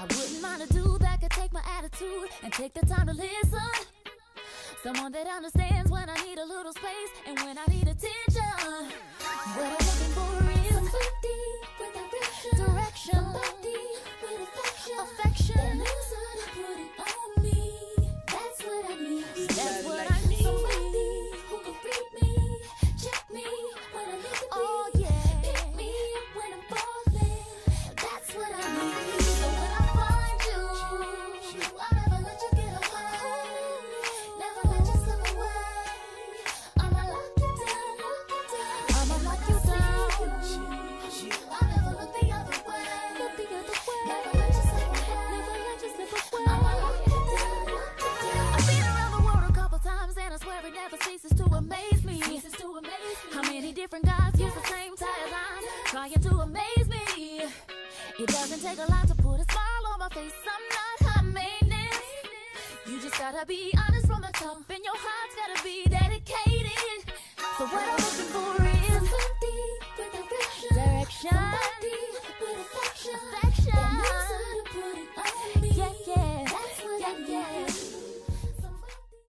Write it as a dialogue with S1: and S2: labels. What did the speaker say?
S1: I wouldn't mind a dude that could take my attitude and take the time to listen. Someone that understands when I need a little space and when I need attention. What I'm looking for is somebody with direction, somebody with affection. That knows how to put it on me. That's what I need. That's what I need. Somebody who can read me, check me when I need to be. Oh yeah, pick me up when I'm falling. That's what I need. So when I find you, I'll never let you get away. Never let you slip away. I'ma lock you down, I'ma lock you down. I'll never look the other way. Never let you slip away. Never let you slip away. I'ma lock you down. I've been around the world a couple times and I swear it never ceases to amaze me. How many different guys use the same tire line, trying to amaze me. It doesn't take a lot to put a smile on my face. I'm not high maintenance. You just gotta be honest from the top, and your heart's gotta be dedicated. So what I'm looking for is